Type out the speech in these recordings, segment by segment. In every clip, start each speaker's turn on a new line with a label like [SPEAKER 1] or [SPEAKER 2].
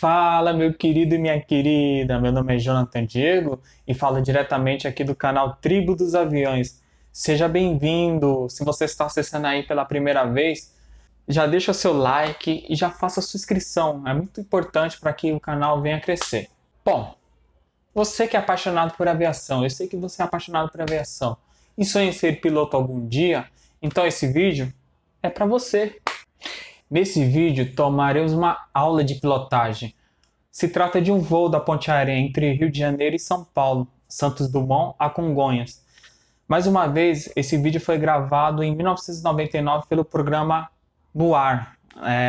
[SPEAKER 1] Fala, meu querido e minha querida, meu nome é Jonathan Diego e falo diretamente aqui do canal Tribo dos Aviões. Seja bem-vindo! Se você está acessando aí pela primeira vez, já deixa o seu like e já faça a sua inscrição, é muito importante para que o canal venha crescer. Bom, você que é apaixonado por aviação, eu sei que você é apaixonado por aviação e sonha em ser piloto algum dia, então esse vídeo é para você. Nesse vídeo tomaremos uma aula de pilotagem. Se trata de um voo da ponte aérea entre Rio de Janeiro e São Paulo, Santos Dumont a Congonhas. Mais uma vez, esse vídeo foi gravado em 1999 pelo programa No Ar,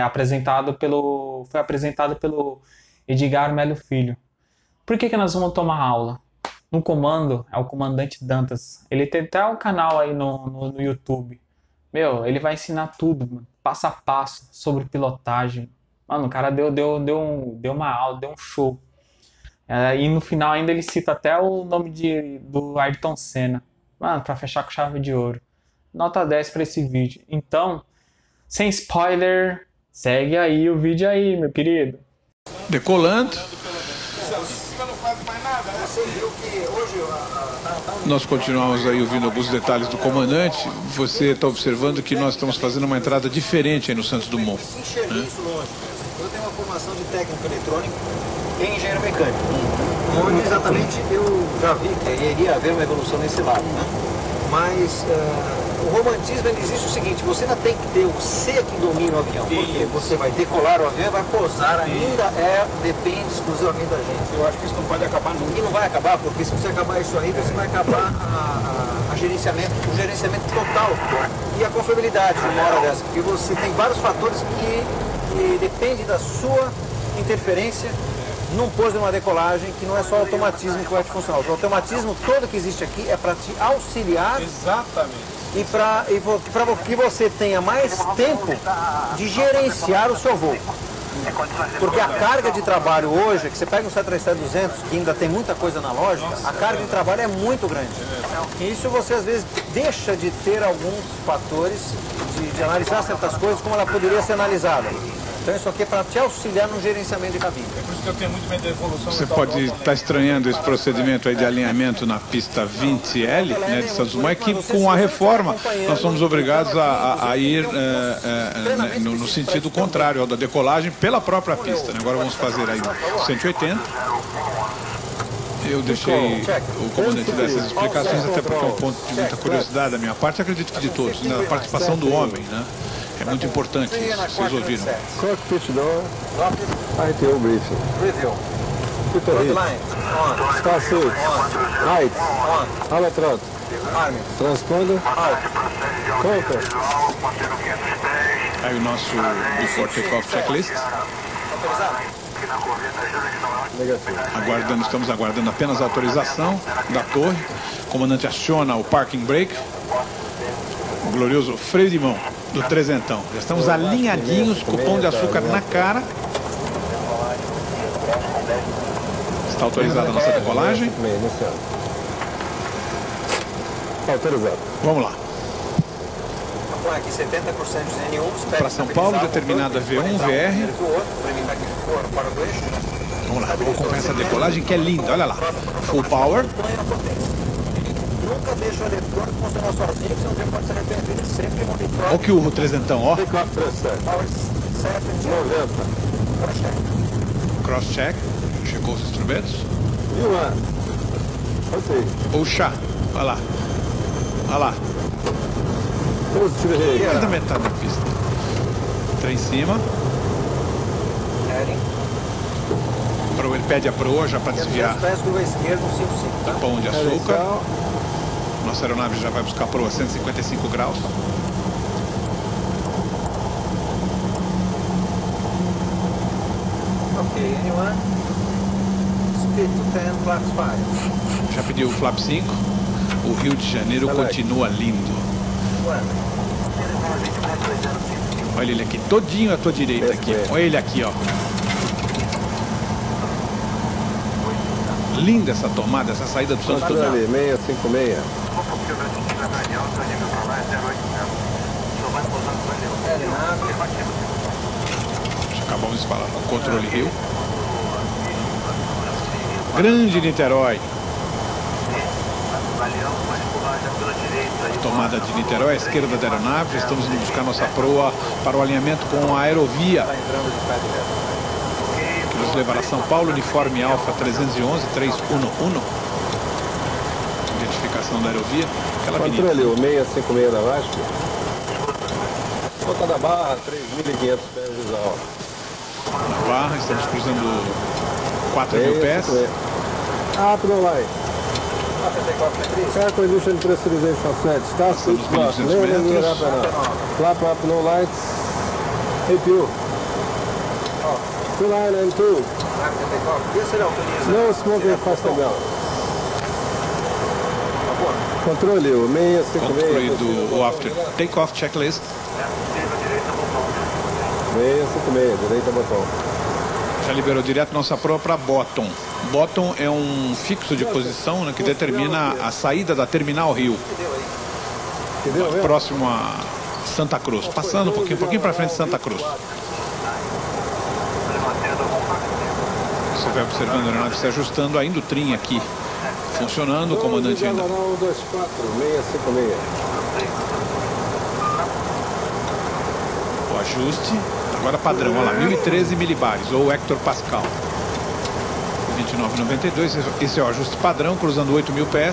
[SPEAKER 1] foi apresentado pelo Edgar Melo Filho. Por que nós vamos tomar aula? No comando é o comandante Dantas. Ele tem até um canal aí no YouTube. Ele vai ensinar tudo, mano, passo a passo sobre pilotagem. Mano, o cara deu uma aula, deu um show. E no final ainda ele cita até o nome do Ayrton Senna. Mano, pra fechar com chave de ouro. Nota 10 pra esse vídeo. Então, sem spoiler, segue aí o vídeo aí, meu querido.
[SPEAKER 2] Decolando. Nós continuamos aí ouvindo alguns detalhes do comandante. Você está observando que nós estamos fazendo uma entrada diferente aí no Santos Dumont.
[SPEAKER 3] Eu tenho uma formação de técnico eletrônico e engenheiro mecânico, onde exatamente eu já vi que iria haver uma evolução nesse lado, né? Mas o romantismo ele existe o seguinte: você ainda tem que ter o ser que domina o avião, porque você vai decolar o avião e vai pousar, ainda depende exclusivamente da gente.
[SPEAKER 2] Eu acho que isso não pode acabar nunca.
[SPEAKER 3] E não vai acabar, porque se você acabar isso aí, você vai acabar o gerenciamento total e a confiabilidade numa hora dessa, porque você tem vários fatores que dependem da sua interferência num pouso e numa decolagem, que não é só o automatismo que vai te funcionar. O automatismo todo que existe aqui é para te auxiliar.
[SPEAKER 2] Exatamente.
[SPEAKER 3] E para que você tenha mais tempo de gerenciar o seu voo. Porque a carga de trabalho hoje, que você pega um 737-200, que ainda tem muita coisa analógica, a carga de trabalho é muito grande. E isso você às vezes deixa de ter alguns fatores de analisar certas coisas como ela poderia ser analisada. Então isso aqui é para te auxiliar no gerenciamento de cabine.
[SPEAKER 2] É por isso que eu tenho muito medo da evolução. Você pode estar estranhando esse procedimento aí de alinhamento na pista 20L, né, de Santos Dumont, que com a reforma nós somos obrigados a ir no sentido contrário ao da decolagem pela própria pista, né? Agora vamos fazer aí 180. Eu deixei o comandante dar essas explicações, até porque é um ponto de muita curiosidade da minha parte, acredito que de todos, né? A participação do homem, né? É muito importante isso, vocês ouviram.
[SPEAKER 4] Cockpit door, ITO briefing.
[SPEAKER 3] Review.
[SPEAKER 4] People heat,
[SPEAKER 3] Line. On.
[SPEAKER 4] star seats, lights,
[SPEAKER 3] On.
[SPEAKER 4] Alatrot,
[SPEAKER 3] Army.
[SPEAKER 4] transponder, counter.
[SPEAKER 2] Aí o nosso before takeoff checklist.
[SPEAKER 3] Autorizado?
[SPEAKER 4] Negativo.
[SPEAKER 2] Estamos aguardando apenas a autorização da torre. O comandante aciona o parking brake. O glorioso freio de mão do trezentão. Já estamos alinhadinhos com o pão de açúcar na cara. Está autorizada a nossa decolagem.
[SPEAKER 4] Autorizado.
[SPEAKER 2] Vamos lá.
[SPEAKER 3] Põe aqui 70% de N1.
[SPEAKER 2] Para São Paulo, determinada V1, VR. Vamos lá, vamos acompanhar essa decolagem que é linda. Olha lá. Full power.
[SPEAKER 3] Nunca deixa o eletrônico funcionar sozinho, que você não pode se arrepender. Ele sempre monitora.
[SPEAKER 2] Olha que o trezentão, ó.
[SPEAKER 4] Takeoff 37,
[SPEAKER 3] Power 7,
[SPEAKER 4] 90.
[SPEAKER 2] Cross-check. Checou os instrumentos.
[SPEAKER 4] E o ar? Ok.
[SPEAKER 2] Puxa. Olha lá. Olha lá.
[SPEAKER 4] Positive rate.
[SPEAKER 2] Mais da metade da pista. Trem em cima. Ele pede a proa já para desviar
[SPEAKER 3] curva esquerda, 5,5, tá?
[SPEAKER 2] o pão de açúcar. Nossa aeronave já vai buscar a proa a 155 graus.
[SPEAKER 3] Ok, N1. Speed to 10, flaps 5.
[SPEAKER 2] Já pediu o flap 5. O Rio de Janeiro continua lindo. Olha ele aqui, todinho à tua direita aqui. Olha ele aqui, ó. Linda essa tomada, essa saída do Santos Dumont.
[SPEAKER 4] 656.
[SPEAKER 2] Acabamos de falar com o controle Rio. Grande Niterói. Tomada de Niterói, à esquerda da aeronave. Já estamos indo buscar nossa proa para o alinhamento com a aerovia, que nos levará a São Paulo, uniforme Alfa 311, 311. Identificação da aerovia. Aquela avenida.
[SPEAKER 4] Controle, o 656 da VASP. Ponta da Barra, 3.500 pés de alto.
[SPEAKER 2] Na Barra, estamos cruzando 4.000 pés.
[SPEAKER 4] Up no line. Air condition pressurization set. Start
[SPEAKER 2] Passamos
[SPEAKER 4] switch block.
[SPEAKER 2] 1.200 metros.
[SPEAKER 4] Flap up, no lights. Hey, Pew. Two line and two. No smoking faster down. Controle, o 656.
[SPEAKER 2] Concluído o after takeoff checklist.
[SPEAKER 4] 656, direita botão.
[SPEAKER 2] Já liberou direto nossa proa para Bottom. Bottom é um fixo de posição, né, que determina a saída da Terminal Rio, próximo a Santa Cruz, passando um pouquinho para frente de Santa Cruz. Você vai observando a aeronave se ajustando, ainda o trim aqui funcionando, o comandante ainda.
[SPEAKER 4] 24, 656.
[SPEAKER 2] O ajuste, agora padrão, olha lá, 1013 milibares, ou hectopascal. 29,92, esse é o ajuste padrão, cruzando 8.000 pés.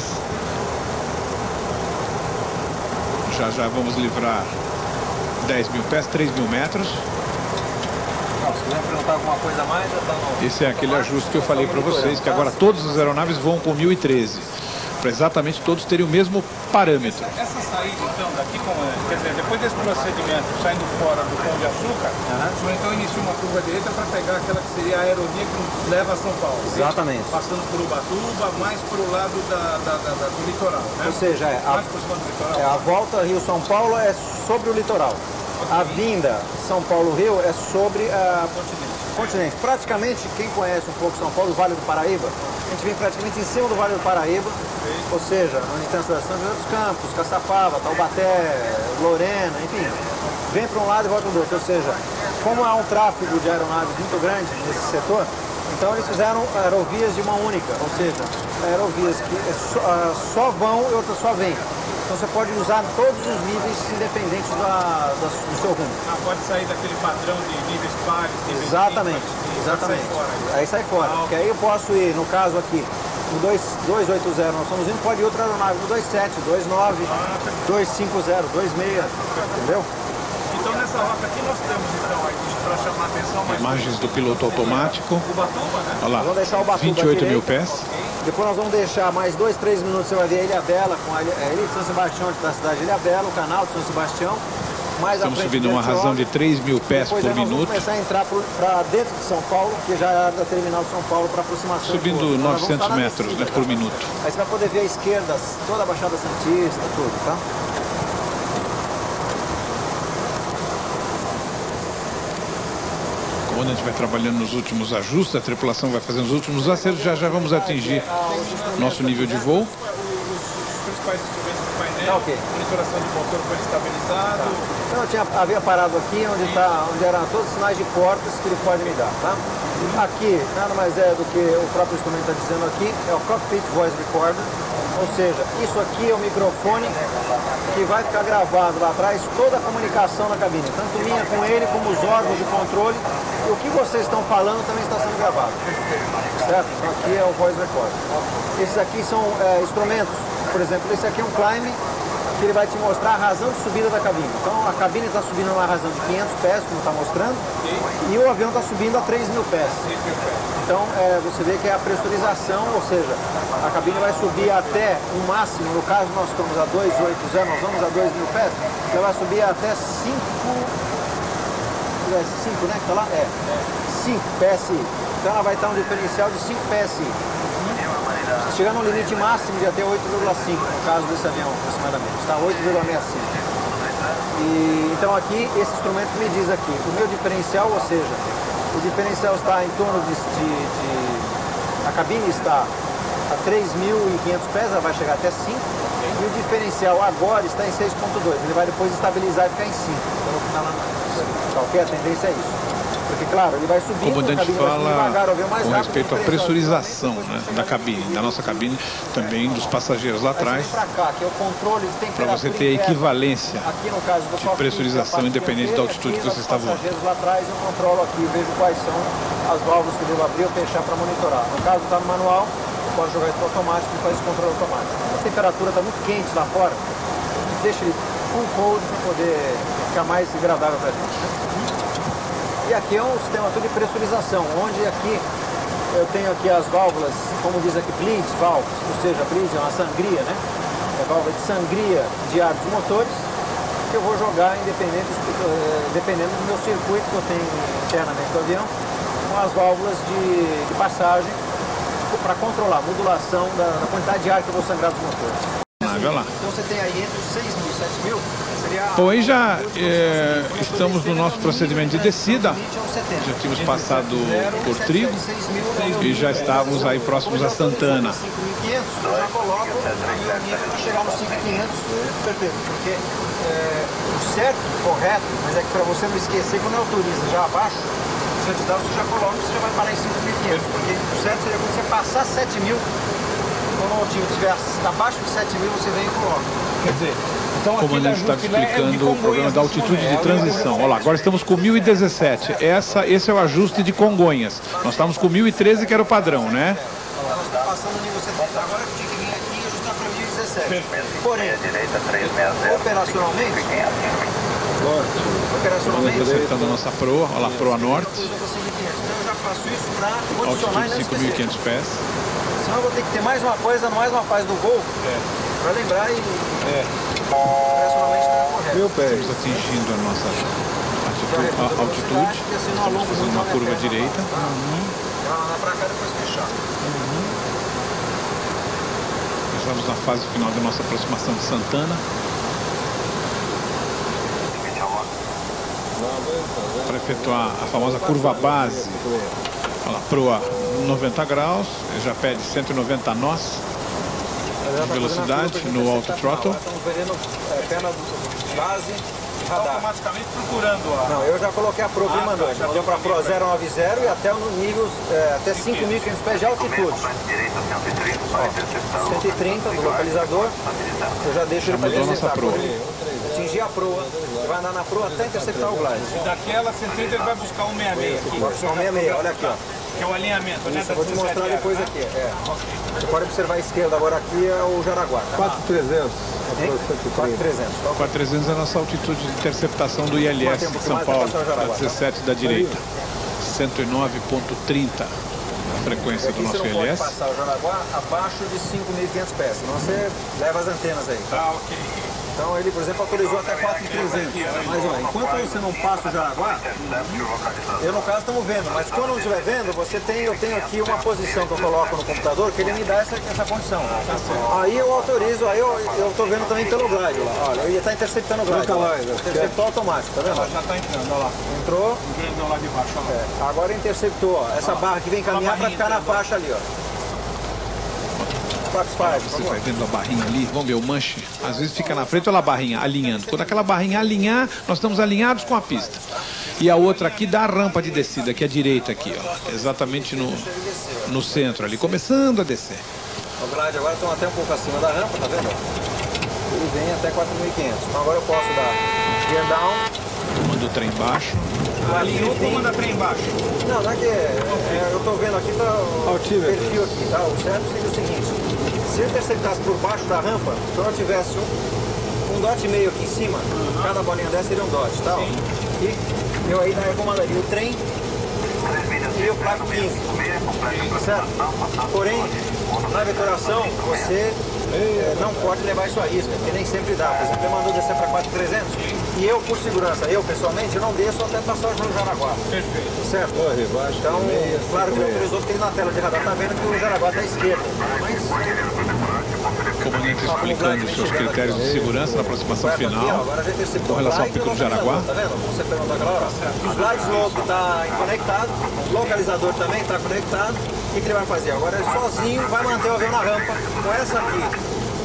[SPEAKER 2] Já vamos livrar 10.000 pés, 3.000 metros.
[SPEAKER 3] Se quiser perguntar alguma coisa a mais, já tá no...
[SPEAKER 2] Esse é aquele ajuste que eu falei para vocês, que agora todas as aeronaves vão com 1013, para exatamente todos terem o mesmo parâmetro.
[SPEAKER 5] Essa saída, então, daqui, quer dizer, depois desse procedimento, saindo fora do Pão de Açúcar, o senhor então inicia uma curva direita para pegar aquela que seria a aerovia que nos leva a São Paulo.
[SPEAKER 3] Exatamente.
[SPEAKER 5] Passando por Ubatuba, mais para o lado do litoral, né?
[SPEAKER 3] Ou seja,
[SPEAKER 5] mais por cima do litoral.
[SPEAKER 3] a volta Rio-São Paulo é sobre o litoral. A vinda São Paulo-Rio é sobre a continente. Praticamente, quem conhece um pouco São Paulo, o Vale do Paraíba, a gente vem praticamente em cima do Vale do Paraíba, ou seja, onde tem a estação de dos Campos, Caçapava, Taubaté, Lorena, enfim, vem para um lado e volta para o outro. Ou seja, como há um tráfego de aeronaves muito grande nesse setor, então eles fizeram aerovias de uma única, ou seja, aerovias que só vão e outras só vêm. Então você pode usar todos os níveis independentes do seu rumo.
[SPEAKER 5] Ah, pode sair daquele padrão de níveis pares, níveis
[SPEAKER 3] Exatamente, exatamente. Aí sai fora. Porque aí eu posso ir, no caso aqui, no 280, nós estamos indo, pode ir outra aeronave no 27, 29, 250, 26, entendeu?
[SPEAKER 5] Então nessa rota aqui nós temos, então, para chamar a atenção, mais
[SPEAKER 2] Imagens do piloto automático.
[SPEAKER 5] Ubatuba, né?
[SPEAKER 2] Olha lá,
[SPEAKER 3] Vamos deixar o Ubatuba
[SPEAKER 2] 28.000
[SPEAKER 3] direito.
[SPEAKER 2] pés.
[SPEAKER 3] Depois nós vamos deixar mais 2, 3 minutos, você vai ver a Ilha Bela, com a Ilha de São Sebastião, da cidade de Ilha Bela, o canal de São Sebastião. Mais à
[SPEAKER 2] Estamos
[SPEAKER 3] frente
[SPEAKER 2] subindo uma razão de 3.000 pés por
[SPEAKER 3] Depois aí nós vamos
[SPEAKER 2] minuto.
[SPEAKER 3] começar a entrar para dentro de São Paulo, que já é da terminal de São Paulo para aproximação.
[SPEAKER 2] Subindo
[SPEAKER 3] Nós vamos
[SPEAKER 2] 900
[SPEAKER 3] estar na
[SPEAKER 2] metros,
[SPEAKER 3] descida,
[SPEAKER 2] né, por
[SPEAKER 3] tá?
[SPEAKER 2] minuto.
[SPEAKER 3] Aí você vai poder ver a esquerda, toda a Baixada Santista, tudo, tá?
[SPEAKER 2] O comandante vai trabalhando nos últimos ajustes, a tripulação vai fazendo os últimos acertos, já vamos atingir nosso nível de voo.
[SPEAKER 5] Os principais instrumentos do painel,
[SPEAKER 3] Tá, ok.
[SPEAKER 5] monitoração de motor foi estabilizado.
[SPEAKER 3] Então eu havia parado aqui onde eram todos os sinais de portas que ele pode me dar, tá? Aqui, nada mais é do que o próprio instrumento está dizendo aqui, é o Cockpit Voice Recorder, ou seja, isso aqui é o microfone que vai ficar gravado lá atrás toda a comunicação na cabine, tanto minha com ele como os órgãos de controle, e o que vocês estão falando também está sendo gravado, certo? Então aqui é o Voice Recorder. Esses aqui são instrumentos, por exemplo, esse aqui é um climb, que ele vai te mostrar a razão de subida da cabine. Então a cabine está subindo numa razão de 500 pés, como está mostrando, e o avião está subindo a 3.000 pés. Então você vê que é a pressurização, ou seja, a cabine vai subir até o máximo, no caso nós estamos a 280, nós vamos a 2.000 pés, ela vai subir até 5, né, que está lá? 5 PSI. Então ela vai estar um diferencial de 5 PSI. Chegando no limite máximo de até 8,5, no caso desse avião, aproximadamente. Está 8,65. E então aqui, esse instrumento me diz aqui, o meu diferencial, ou seja, o diferencial está em torno a cabine está a 3.500 pés, ela vai chegar até 5, e o diferencial agora está em 6,2, ele vai depois estabilizar e ficar em 5. Então, tá ok? A tendência é isso. Porque porque, claro, ele vai subindo,
[SPEAKER 2] o comandante fala
[SPEAKER 3] devagar, o avião mais
[SPEAKER 2] com
[SPEAKER 3] rápido,
[SPEAKER 2] respeito à pressurização, né, da cabine, da nossa cabine, também dos passageiros lá atrás, para você ter equivalência de pressurização independente da altitude que você está voando.
[SPEAKER 3] Lá atrás eu controlo aqui, vejo quais são as válvulas que eu devo abrir ou fechar para monitorar. No caso está no manual, pode jogar isso automático e faz esse controle automático. A temperatura está muito quente lá fora, deixa ele full cold para poder ficar mais agradável para a gente. E aqui é um sistema todo de pressurização, onde aqui eu tenho aqui as válvulas, como diz aqui, bleed valves, ou seja, bleed é uma sangria, né? É válvula de sangria de ar dos motores, que eu vou jogar dependendo do meu circuito que eu tenho internamente do avião, com as válvulas de passagem, para controlar a modulação da quantidade de ar que eu vou sangrar dos motores.
[SPEAKER 2] Vai lá.
[SPEAKER 3] Então você tem aí entre os 6.000 e 7.000, seria...
[SPEAKER 2] Bom, aí já estamos no nosso procedimento de descida, já tínhamos passado por Trigo e já estávamos aí próximos a Santana.
[SPEAKER 3] 5.500, eu já coloco e chegar nos 5.500, perfeito, porque o certo, correto, mas é que para você não esquecer, quando autoriza já abaixo, você já coloca, você já vai parar em 5.500, porque o certo seria quando você passar 7.000, quando o motivo estiver abaixo de 7.000, você vem e coloca.
[SPEAKER 5] Quer dizer, então
[SPEAKER 2] O comandante está explicando o problema da altitude de transição. Olha lá, agora estamos com 1017. Esse é o ajuste de Congonhas. Nós estávamos com 1013, que era o padrão, né?
[SPEAKER 3] Nós estamos passando no nível 70. Agora eu tinha que vir aqui e ajustar para 1017. Porém, operacionalmente,
[SPEAKER 2] Acertando a nossa proa, olha lá, proa norte.
[SPEAKER 3] então eu já faço isso para condicionar e não
[SPEAKER 2] Altitude
[SPEAKER 3] esquecer.
[SPEAKER 2] 5.500 pés.
[SPEAKER 3] Senão eu vou ter que ter mais uma fase do voo para lembrar e operacionalmente não é correto.
[SPEAKER 4] Meu pé.
[SPEAKER 2] Estamos atingindo a nossa altitude. Estamos fazendo uma curva direita.
[SPEAKER 3] Para cá depois fechar.
[SPEAKER 2] Estamos na fase final da nossa aproximação de Santana. Para efetuar a famosa curva base. Olha lá, proa 90 graus, já pede 190 nós de velocidade no auto throttle.
[SPEAKER 3] Estamos vendendo perna base, radar.
[SPEAKER 5] automaticamente procurando a...
[SPEAKER 3] Não, eu já coloquei a Pro Prima 2, já deu para Pro 090 e até no nível, até 5.500 pés de altitude. Ó, 130 do localizador, eu já deixo ele para
[SPEAKER 2] mudou nossa proa.
[SPEAKER 3] Atingir a proa, ele vai andar na proa até interceptar o glide.
[SPEAKER 5] E daquela 130 ele vai buscar 166 aqui.
[SPEAKER 3] Vai buscar 166, olha aqui, ó.
[SPEAKER 5] Que é o alinhamento, né?
[SPEAKER 3] Isso, eu vou te mostrar depois aqui. Você pode observar a esquerda agora aqui, é o Jaraguá.
[SPEAKER 4] 4.300.
[SPEAKER 3] 4.300.
[SPEAKER 2] 4.300 é a nossa altitude de interceptação do ILS de São Paulo, a 17 da direita. 109.30 a frequência do nosso
[SPEAKER 3] Você não pode
[SPEAKER 2] ILS.
[SPEAKER 3] passar o Jaraguá abaixo de 5.500 pés, senão você leva as antenas aí.
[SPEAKER 5] Tá, ok.
[SPEAKER 3] Então ele, por exemplo, autorizou até 4.300. Mas ó, enquanto você não passa o Jaraguá, eu no caso estamos vendo, mas quando não estiver vendo, eu tenho aqui uma posição que eu coloco no computador que ele me dá essa condição. Aí eu autorizo, aí eu estou vendo também pelo glide lá. Olha, ele está interceptando o glide. Interceptou automático, tá vendo?
[SPEAKER 5] Já tá entrando, olha lá.
[SPEAKER 3] Entrou.
[SPEAKER 5] O grandão lá de baixo, olha lá.
[SPEAKER 3] Agora interceptou, ó. Essa barra que vem caminhar para ficar na faixa ali, ó.
[SPEAKER 2] Você vai vendo a barrinha ali, vamos ver o manche, às vezes fica na frente, olha a barrinha alinhando. Quando aquela barrinha alinhar, nós estamos alinhados com a pista. E a outra aqui dá a rampa de descida, que é a direita aqui, ó, exatamente no centro ali, começando a descer.
[SPEAKER 3] O glide agora estão até um pouco acima da rampa, tá vendo? Ele vem até 4.500. Então agora eu posso dar gear down.
[SPEAKER 2] Manda o trem baixo.
[SPEAKER 5] Alinhou ou manda trem embaixo?
[SPEAKER 3] Não, não é que eu estou vendo aqui, tá o perfil aqui, tá? O certo seria o seguinte. Se eu interceptasse por baixo da rampa, se eu tivesse um dot e meio aqui em cima, cada bolinha dessa seria um dot, tá? E eu aí comandaria o trem e o flaco 15, certo? Porém, na vetoração, você não pode levar isso à risca, porque nem sempre dá. Por exemplo, ele mandou descer para 4.300 e eu, por segurança, pessoalmente, eu não desço até passar o Jaraguá.
[SPEAKER 5] Perfeito.
[SPEAKER 3] Certo? Então, claro que ele autorizou, porque na tela de radar está vendo que o Jaraguá está à esquerda. Mas...
[SPEAKER 2] O comandante explicando os seus critérios de segurança na aproximação final com relação ao pico do Jaraguá.
[SPEAKER 3] Tá vendo? Você perguntou aquela hora. Os glides logo está conectado, o localizador também está conectado. O que ele vai fazer? Agora ele sozinho vai manter o avião na rampa com essa aqui.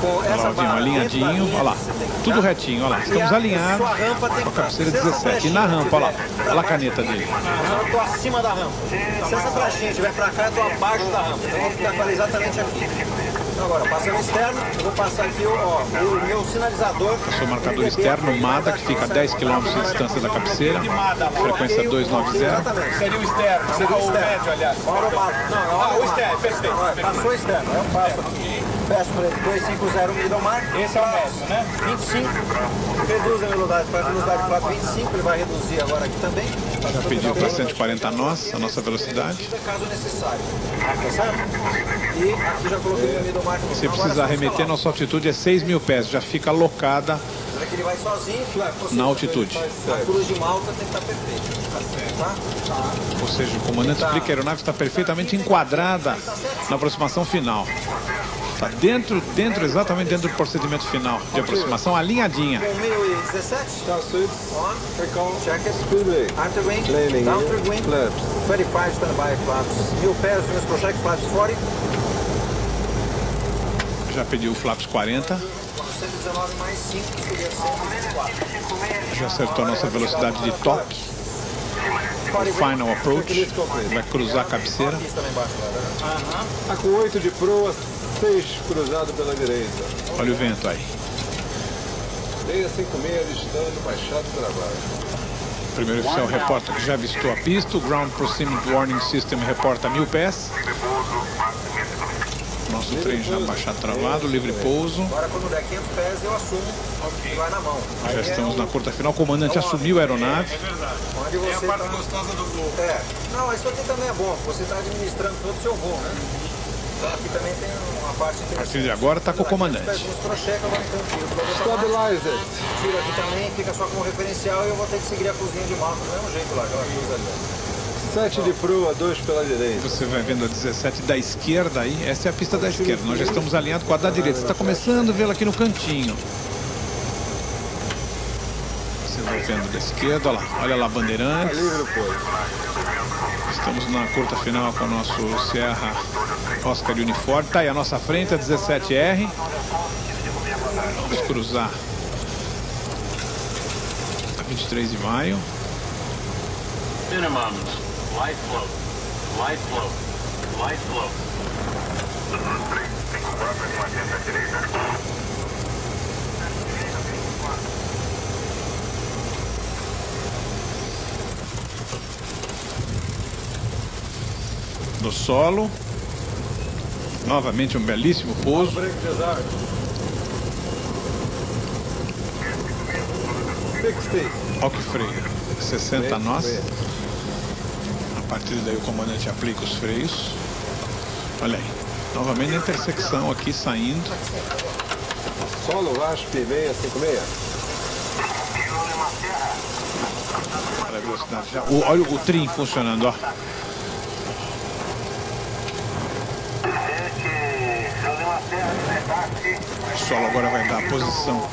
[SPEAKER 3] com essa
[SPEAKER 2] Ó,
[SPEAKER 3] barra
[SPEAKER 2] alinhadinho, olha lá, tudo retinho, olha lá, estamos alinhados com a cabeceira 17. E na rampa, olha lá a caneta dele.
[SPEAKER 3] Eu estou acima da rampa. Se essa flechinha estiver para cá, eu estou abaixo da rampa. Então eu vou ficar exatamente aqui. Então agora, passando externo, eu vou passar aqui o meu sinalizador.
[SPEAKER 2] Seu marcador externo, MADA, que fica a 10 km de distância da cabeceira. Frequência 290.
[SPEAKER 3] Exatamente.
[SPEAKER 5] Seria o externo,
[SPEAKER 3] Seria o
[SPEAKER 5] o
[SPEAKER 3] externo.
[SPEAKER 5] médio, aliás.
[SPEAKER 3] Não,
[SPEAKER 5] o externo, perfeito.
[SPEAKER 3] Passou o externo. Eu passo aqui. Peço para ele 250 middlemar.
[SPEAKER 5] Esse é o médio, né?
[SPEAKER 3] 25. Reduz a velocidade para a velocidade 425. Ele vai reduzir agora aqui também.
[SPEAKER 2] Já pediu para 140 nós, a nossa velocidade.
[SPEAKER 3] Caso necessário. Tá certo? E aqui já coloquei o middlemar.
[SPEAKER 2] Se precisar remeter, nossa altitude é 6.000 pés. Já fica alocada
[SPEAKER 3] Ele vai sozinho.
[SPEAKER 2] na altitude.
[SPEAKER 3] A cruz de Malta tem que estar perfeita. Tá?
[SPEAKER 2] Ou seja, o comandante explica que a aeronave está perfeitamente enquadrada na aproximação final. Está exatamente dentro do procedimento final de aproximação, alinhadinha.
[SPEAKER 3] 1017. On. Check it.
[SPEAKER 4] Speedway.
[SPEAKER 3] After wing.
[SPEAKER 4] Landing.
[SPEAKER 3] Downward wing.
[SPEAKER 4] Flaps.
[SPEAKER 3] 25 standby flaps. 1000 pés, meus project flaps 40.
[SPEAKER 2] Já pediu o flaps 40.
[SPEAKER 3] 119 mais 5, seria 124.
[SPEAKER 2] Já acertou a nossa velocidade de toque. O final approach. Vai cruzar a cabeceira.
[SPEAKER 4] Está com 8 de proa, 6 cruzado pela direita.
[SPEAKER 2] Olha o vento aí.
[SPEAKER 4] 656 listando, baixado para baixo.
[SPEAKER 2] O primeiro oficial reporta que já avistou a pista. O Ground Proximity Warning System reporta 1000 pés. Nosso trem já baixado travado, livre pouso.
[SPEAKER 3] Agora quando der 500 pés eu assumo e vai na mão.
[SPEAKER 2] Já estamos na curta final. O comandante assumiu a aeronave.
[SPEAKER 3] Onde você
[SPEAKER 5] É a parte gostosa do voo.
[SPEAKER 3] Não, isso aqui também é bom. Você está administrando todo o seu voo, né? Então aqui também tem uma parte
[SPEAKER 2] A
[SPEAKER 3] interessante.
[SPEAKER 2] partir de agora está com o comandante.
[SPEAKER 3] Os crochê que agora então tiro.
[SPEAKER 4] Stabilize it.
[SPEAKER 3] Tiro aqui também, fica só como referencial e eu vou ter que seguir a cozinha de Malta do mesmo jeito lá, aquela cruz ali.
[SPEAKER 4] 7 de proa, 2 pela direita.
[SPEAKER 2] Você vai vendo a 17 da esquerda aí. Essa é a pista da esquerda. Nós já estamos alinhados com a da direita. Você está começando a vê-la aqui no cantinho. Você vai vendo da esquerda, olha lá. Olha lá, Bandeirantes.
[SPEAKER 4] Livre pois.
[SPEAKER 2] Estamos na curta final com o nosso Sierra Oscar Uniforme. Tá aí a nossa frente, a 17R. Vamos cruzar a 23 de maio.
[SPEAKER 6] Minimum, light flow, light flow, light flow.
[SPEAKER 2] No solo. Novamente um belíssimo pouso.
[SPEAKER 4] Break desire. 60.
[SPEAKER 2] Olha que freio. 60 nós. A partir daí o comandante aplica os freios. Olha aí. Novamente na intersecção aqui saindo.
[SPEAKER 4] Solo VASP 656.
[SPEAKER 2] Olha a velocidade já. Olha o trim funcionando, ó. O solo agora vai dar a posição.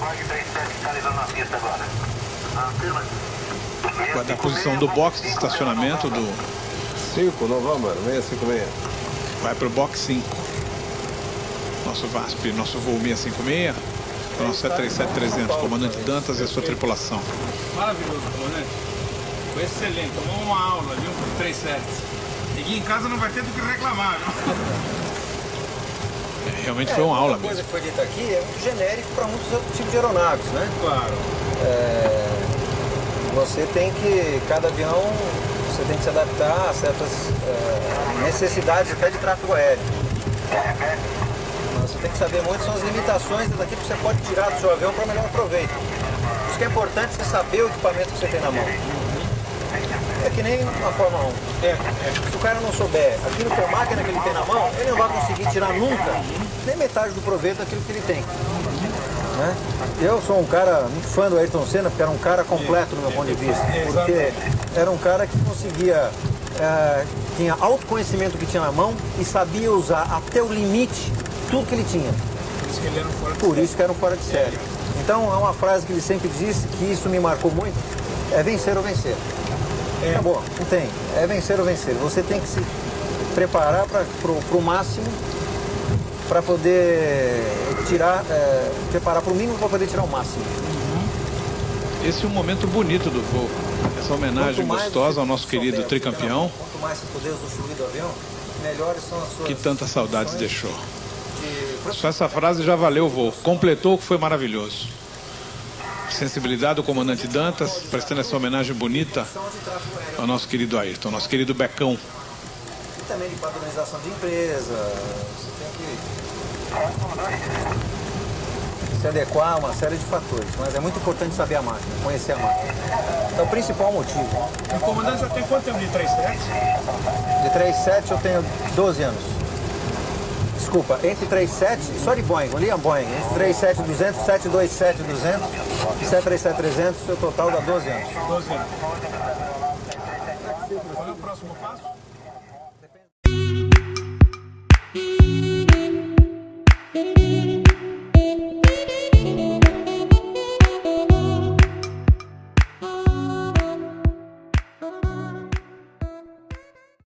[SPEAKER 2] Vai dar a posição do box de estacionamento do.
[SPEAKER 4] 5, November, 656.
[SPEAKER 2] Vai para o box 5. Nosso VASP, nosso voo 656. O nosso 737-300, comandante Dantas e a sua tripulação.
[SPEAKER 5] Maravilhoso, comandante. Foi excelente. Tomou uma aula, viu? 37. Aqui em casa não vai ter do que reclamar, viu?
[SPEAKER 2] Realmente foi uma aula
[SPEAKER 3] A coisa
[SPEAKER 2] mesmo.
[SPEAKER 3] que foi dita aqui é muito genérico para muitos outros tipos de aeronaves, né?
[SPEAKER 5] Claro.
[SPEAKER 3] Você tem que, cada avião, você tem que se adaptar a certas necessidades até de tráfego aéreo. Mas você tem que saber muito, são as limitações daquilo que você pode tirar do seu avião para melhor proveito. Por isso que é importante você saber o equipamento que você tem na mão. É que nem a Fórmula 1. Se o cara não souber aquilo que a máquina que ele tem na mão, ele não vai conseguir tirar nunca nem metade do proveito daquilo que ele tem. Né? Eu sou um cara muito fã do Ayrton Senna, porque era um cara completo no meu ponto de vista. Porque era um cara que conseguia, tinha autoconhecimento do que tinha na mão e sabia usar até o limite tudo que ele tinha. Por isso que era um fora de série. Então é uma frase que ele sempre disse, que isso me marcou muito, é vencer ou vencer. Acabou, não tem. É vencer ou vencer. Você tem que se preparar para o máximo para poder tirar, preparar para o mínimo para poder tirar o máximo.
[SPEAKER 2] Esse é um momento bonito do voo. Essa homenagem gostosa ao nosso querido tricampeão.
[SPEAKER 3] Quanto mais você puder usufruir do avião, melhores são as suas...
[SPEAKER 2] Que tantas saudades deixou. Só essa frase já valeu o voo. Completou o que foi maravilhoso. Sensibilidade do comandante Dantas, prestando essa homenagem bonita ao nosso querido Ayrton, nosso querido Becão.
[SPEAKER 3] E também de padronização de empresa. Você tem que se adequar a uma série de fatores. Mas é muito importante saber a máquina, conhecer a máquina. É o principal motivo.
[SPEAKER 5] O comandante já tem quanto tempo de 37?
[SPEAKER 3] De 37 eu tenho 12 anos. Desculpa, entre 37, só de Boeing, William Boeing, entre 37-200, 727-200 e 737-300, o total dá 12 anos.
[SPEAKER 5] 12 anos. Qual é o próximo passo?